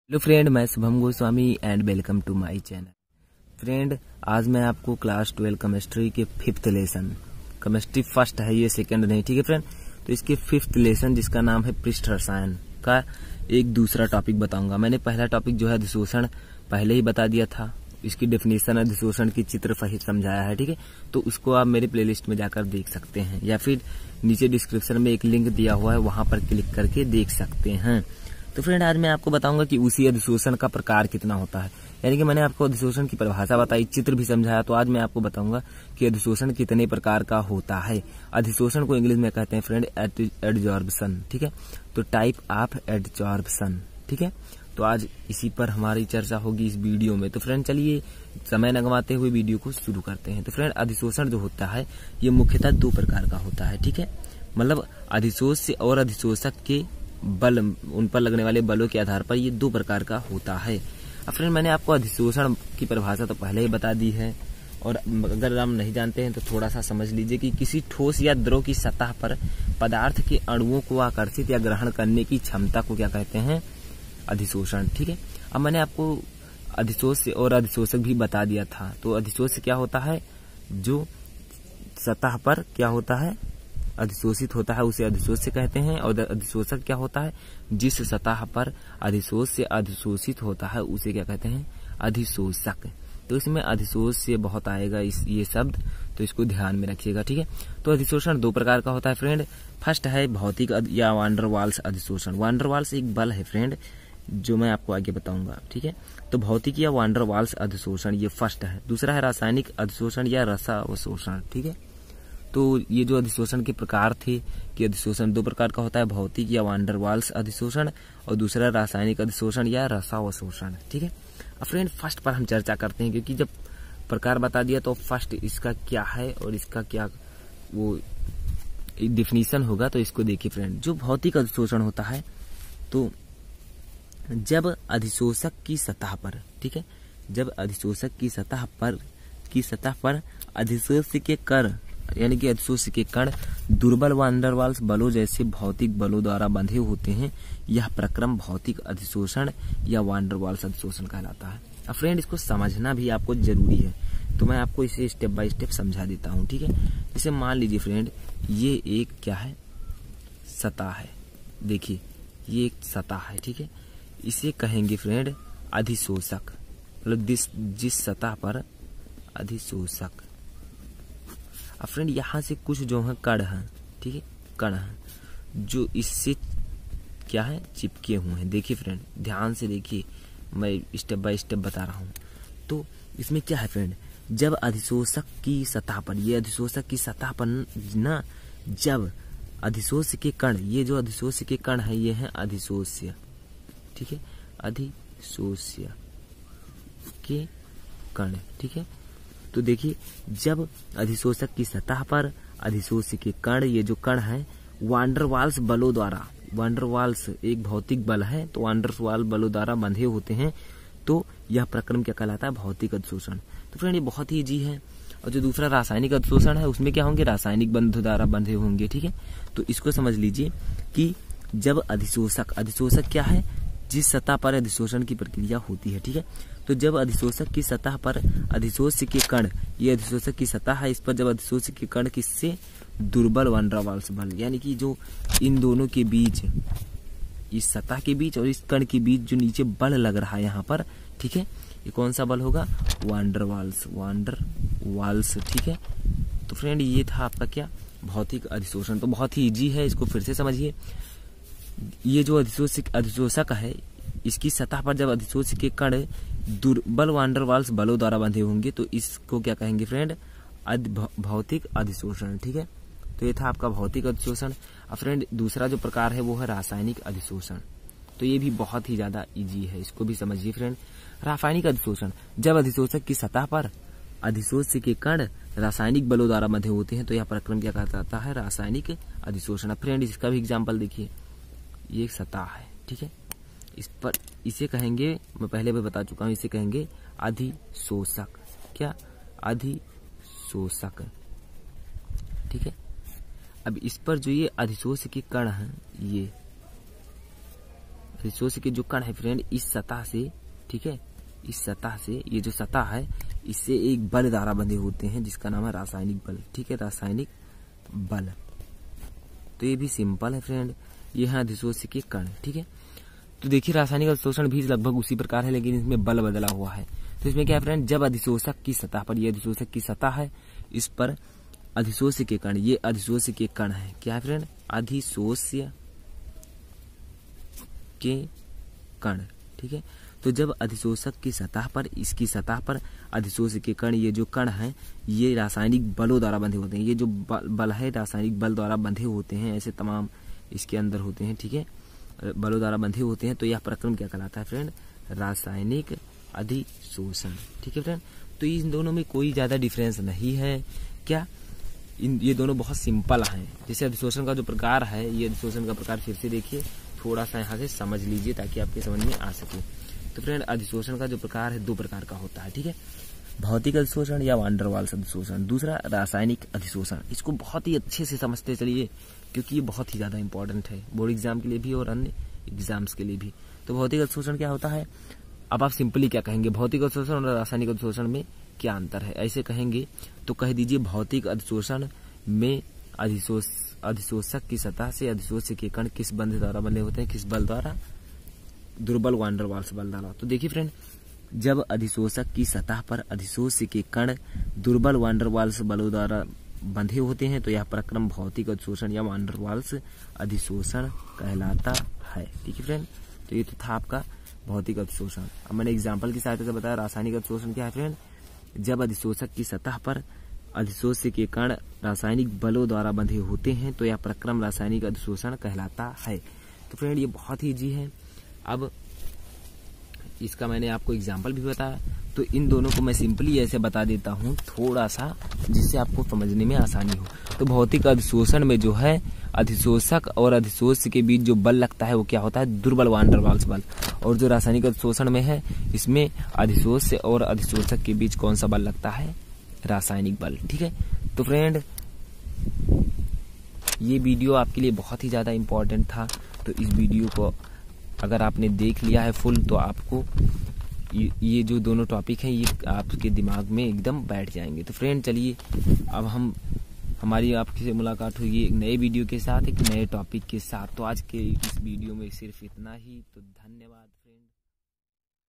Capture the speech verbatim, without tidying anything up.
Hello friend, मैं Shubham Goswami and welcome to my channel. Friend, आज मैं आपको क्लास ट्वेल्व केमिस्ट्री के फिफ्थ लेसन, केमिस्ट्री फर्स्ट है ये, सेकंड नहीं, ठीक है फ्रेंड। तो इसके फिफ्थ लेसन जिसका नाम है पृष्ठ रसायन का एक दूसरा टॉपिक बताऊंगा। मैंने पहला टॉपिक जो है अधिशोषण पहले ही बता दिया था, इसकी डेफिनेशन अधिशोषण की चित्र सहित समझाया है, ठीक है। तो उसको आप मेरे प्लेलिस्ट में जाकर देख सकते हैं या फिर नीचे डिस्क्रिप्शन में एक लिंक दिया हुआ है, वहां पर क्लिक करके देख सकते हैं। तो फ्रेंड, आज मैं आपको बताऊंगा कि उसी अधिशोषण का प्रकार कितना होता है। यानी कि मैंने आपको अधिशोषण की परिभाषा बताई, चित्र भी समझाया, तो आज मैं आपको बताऊंगा कि अधिशोषण कितने प्रकार का होता है। अधिशोषण को इंग्लिश में कहते हैं फ्रेंड एडजॉर्प्शन, ठीक है। तो टाइप ऑफ एडजॉर्प्शन, ठीक है। तो आज इसी पर हमारी चर्चा होगी इस वीडियो में। तो फ्रेंड, चलिए समय न गंवाते हुए वीडियो को शुरू करते हैं। तो फ्रेंड, अधिशोषण जो होता है ये मुख्यतः दो प्रकार का होता है, ठीक है। मतलब अधिशोष से और अधिशोषक के बल, उन पर लगने वाले बलों के आधार पर ये दो प्रकार का होता है। अब फ्रेंड, मैंने आपको अधिशोषण की परिभाषा तो पहले ही बता दी है, और अगर हम नहीं जानते हैं तो थोड़ा सा समझ लीजिए कि किसी ठोस या द्रव की सतह पर पदार्थ के अणुओं को आकर्षित या ग्रहण करने की क्षमता को क्या कहते हैं, अधिशोषण, ठीक है। अब मैंने आपको अधिशोष से और अधिशोषक भी बता दिया था। तो अधिशोष से क्या होता है, जो सतह पर क्या होता है, अधिशोषित होता है, उसे अधिशोष से कहते हैं। और अधिशोषक क्या होता है, जिस सतह पर अधिशोष से अधिशोषित होता है उसे क्या कहते हैं, अधिशोषक। तो इसमें अधिशोष से बहुत आएगा इस ये शब्द, तो इसको ध्यान में रखिएगा, ठीक है। तो अधिशोषण दो प्रकार का होता है फ्रेंड। फर्स्ट है भौतिक या वांडर वाल्स अधिशोषण। वांडर वाल्स एक बल है फ्रेंड, जो मैं आपको आगे बताऊंगा, ठीक है। तो भौतिक या वांडर वाल्स अधिशोषण ये फर्स्ट है। दूसरा है रासायनिक अधिशोषण या रसावशोषण, ठीक है। तो ये जो अधिशोषण के प्रकार थे कि अधिशोषण दो प्रकार का होता है, भौतिक या वांडर वाल्स अधिशोषण, और दूसरा रासायनिक अधिशोषण या रसावशोषण, ठीक है। अब फ्रेंड, फर्स्ट पर हम चर्चा करते हैं, क्योंकि जब प्रकार बता दिया तो फर्स्ट इसका क्या है और इसका क्या वो डिफिनीशन होगा। तो इसको देखिए फ्रेंड, जो भौतिक अधिशोषण होता है, तो जब अधिशोषक की सतह पर, ठीक है, जब अधिशोषक की सतह पर की सतह पर अधिशोष के कण, यानी कि अधिशोष के कण दुर्बल वांडर वाल्स बलों जैसे भौतिक बलों द्वारा बंधे होते हैं, यह प्रक्रम भौतिक अधिशोषण या वांडर वाल्स अधिशोषण कहलाता है। अब फ्रेंड, इसको समझना भी आपको जरूरी है, तो मैं आपको इसे स्टेप बाय स्टेप समझा देता हूँ, ठीक है। जैसे मान लीजिए फ्रेंड, ये एक क्या है, सतह है। देखिए ये एक सतह है, ठीक है। इसे कहेंगे फ्रेंड अधिशोषक, मतलब जिस जिस सतह पर अधिशोषक। अब फ्रेंड, यहाँ से कुछ जो है कण हैं, ठीक है, कण हैं जो इससे क्या है, चिपके हुए हैं। देखिए फ्रेंड, ध्यान से देखिए, मैं स्टेप बाय स्टेप बता रहा हूँ। तो इसमें क्या है फ्रेंड, जब अधिशोषक की सतह पर, ये अधिशोषक की सतह पर ना, जब अधिशोष के कण, ये जो अधिशोष के कण है ये है अधिशोष्य, ठीक है, अधिशोष्य के कण, ठीक है। तो देखिए, जब अधिशोषक की सतह पर अधिशोष के कण, ये जो कण है वांडर वाल्स बलों द्वारा, वांडर वाल्स एक भौतिक बल है, तो वांडर वाल बलों द्वारा बंधे होते हैं, तो यह प्रक्रम क्या कहलाता है, भौतिक अधिशोषण। तो फ्रेंड, ये बहुत ही इजी है। और जो दूसरा रासायनिक अधिशोषण है, उसमें क्या होंगे, रासायनिक बंधों द्वारा बंधे होंगे, ठीक है। तो इसको समझ लीजिए कि जब अधिशोषक, अधिशोषक क्या है, जिस सतह पर अधिशोषण की प्रक्रिया होती है, ठीक है। तो जब अधिशोषक की सतह पर अधिशोष के कण, ये अधिशोषक की सतह है, इस पर जब अधिशोष के कण किससे, दुर्बल वांडर वाल्स बल, यानी कि जो इन दोनों के बीच, इस सतह के बीच और इस कण के बीच जो नीचे बल लग रहा है यहाँ पर, ठीक है, ये कौन सा बल होगा, वांडर वाल्स, वांडर वाल्स, ठीक है। तो फ्रेंड, ये था आपका क्या, भौतिक अधिशोषण। तो बहुत ही इजी है, इसको फिर से समझिए। ये जो अधिशोषक अधिशोषक है, इसकी सतह पर जब अधिशोष के कण दुर्बल वांडर वाल्स बलों द्वारा बंधे होंगे, तो इसको क्या कहेंगे फ्रेंड, भौतिक अधिशोषण, ठीक है। तो ये था आपका भौतिक अधिशोषण। अब फ्रेंड, दूसरा जो प्रकार है वो है रासायनिक अधिशोषण। तो ये भी बहुत ही ज्यादा इजी है, इसको भी समझिए फ्रेंड। रासायनिक अधिशोषण, जब अधिशोषक की सतह पर अधिशोष के कण रासायनिक बलों द्वारा बंधे होते हैं, तो यह प्रक्रम क्या कहलाता है, रासायनिक अधिशोषण। फ्रेंड, इसका भी एग्जाम्पल देखिए, ये एक सतह है, ठीक है, इस पर इसे कहेंगे, मैं पहले भी बता चुका हूं, इसे कहेंगे अधिशोषक। क्या, अधिशोषक, ठीक है। अब इस पर जो ये अधिशोष के कण हैं, ये अधिशोष्य के जो कण है फ्रेंड इस सतह से, ठीक है, इस सतह से, ये जो सतह है इससे एक बल द्वारा बंधे होते हैं जिसका नाम है रासायनिक बल, ठीक है, रासायनिक बल। तो ये भी सिंपल है फ्रेंड, ये है अधिशोष्य के कण, ठीक है। तो देखिए रासायनिक अधिशोषण भी लगभग उसी प्रकार है, लेकिन इसमें बल बदला हुआ है। तो इसमें क्या है फ्रेंड, जब अधिशोषक की सतह पर, ये अधिशोषक की सतह है, इस पर अधिशोष्य के कण, ये अधिशोष्य के कण है, क्या है फ्रेंड, अधिशोष्य के कण, ठीक है। तो जब अधिशोषक की सतह पर, इसकी सतह पर अधिशोष्य के कण, ये जो कण हैं ये रासायनिक बलों द्वारा बंधे होते हैं। ये जो बल है रासायनिक बल द्वारा बंधे होते हैं, ऐसे तमाम इसके अंदर होते हैं, ठीक है, बलों द्वारा बंधे होते हैं। तो यह प्रक्रम क्या कहलाता है फ्रेंड, रासायनिक अधिशोषण, ठीक है फ्रेंड। तो इन दोनों में कोई ज्यादा डिफरेंस नहीं है, क्या, इन ये दोनों बहुत सिंपल हैं। जैसे अधिशोषण का जो प्रकार है, ये अधिशोषण का प्रकार फिर से देखिए, थोड़ा सा यहाँ से समझ लीजिए ताकि आपके समझ में आ सके। तो फ्रेंड अधिशोषण का जो प्रकार है दो प्रकार का होता है, ठीक है, भौतिक अधिशोषण या वान डेर वाल्स अधिशोषण, दूसरा रासायनिक अधिशोषण। इसको बहुत ही अच्छे से समझते चलिए क्योंकि ये बहुत ही ज्यादा इंपॉर्टेंट है बोर्ड एग्जाम के लिए भी और अन्य एग्जाम्स के लिए भी। तो भौतिक अधिशोषण क्या होता है, अब आप सिंपली क्या कहेंगे, भौतिक अधिशोषण और रासायनिक अधिशोषण में क्या अंतर है, ऐसे कहेंगे तो कह दीजिए भौतिक अधिशोषण में अधिशोष अधिशोषक की सतह से अधिशोष्य के कण किस बंध द्वारा बंधे होते हैं, किस बल द्वारा, दुर्बल वान डेर वाल्स बल द्वारा। तो देखिए फ्रेंड, जब अधिशोषक की सतह पर अधिशोष्य के कण दुर्बल वान डेर वाल्स बलों द्वारा बंधे होते हैं तो यह प्रक्रम भौतिक अधिशोषण या वान डेर वाल्स अधिशोषण कहलाता है, ठीक है फ्रेंड। तो ये तो था आपका भौतिक अधिशोषण। अब मैंने एग्जाम्पल की सहायता से बताया रासायनिक अधिशोषण क्या है फ्रेंड, जब अधिशोषक की सतह पर अधिशोष्य के कण रासायनिक बलों द्वारा बंधे होते हैं तो यह प्रक्रम रासायनिक अधिशोषण कहलाता है। तो फ्रेंड ये बहुत ही इजी है। अब इसका मैंने आपको एग्जाम्पल भी बताया, तो इन दोनों को मैं सिंपली ऐसे बता देता हूँ थोड़ा सा जिससे आपको समझने में आसानी हो। तो भौतिक अधिशोषण में जो है अधिशोषक और अधिशोष्य के बीच जो बल लगता है वो क्या होता है, दुर्बल वान डेर वाल्स बल। और जो रासायनिक अधिशोषण में है इसमें अधिशोष्य और अधिशोषक के बीच कौन सा बल लगता है, रासायनिक बल, ठीक है। तो फ्रेंड ये वीडियो आपके लिए बहुत ही ज्यादा इम्पोर्टेंट था। तो इस वीडियो को अगर आपने देख लिया है फुल तो आपको ये, ये जो दोनों टॉपिक हैं ये आपके दिमाग में एकदम बैठ जाएंगे। तो फ्रेंड चलिए अब हम हमारी आपसे मुलाकात हुई एक नए वीडियो के साथ, एक नए टॉपिक के साथ। तो आज के इस वीडियो में सिर्फ इतना ही। तो धन्यवाद।